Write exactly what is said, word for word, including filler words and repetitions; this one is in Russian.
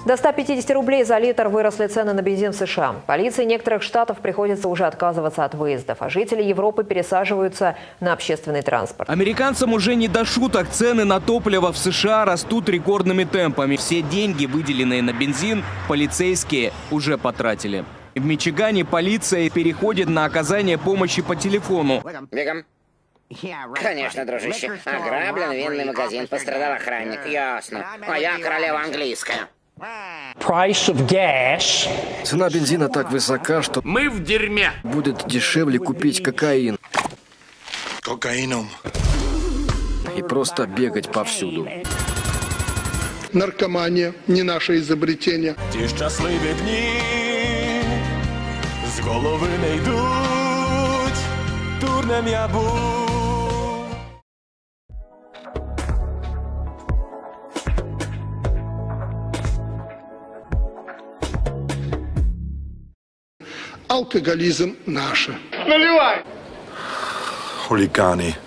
До ста пятидесяти рублей за литр выросли цены на бензин в США. Полиции некоторых штатов приходится уже отказываться от выездов, а жители Европы пересаживаются на общественный транспорт. Американцам уже не до шуток. Цены на топливо в США растут рекордными темпами. Все деньги, выделенные на бензин, полицейские уже потратили. В Мичигане полиция переходит на оказание помощи по телефону. Бегом. Конечно, дружище. Ограблен винный магазин, пострадал охранник. Ясно. А я королева английская. Цена бензина так высока, что мы в дерьме. Будет дешевле купить кокаин. Кокаином. И просто бегать повсюду. Наркомания не наше изобретение. Ті щасливі дні з голови не йдуть, дурнем я був. Алкоголизм наше. Хулиганы.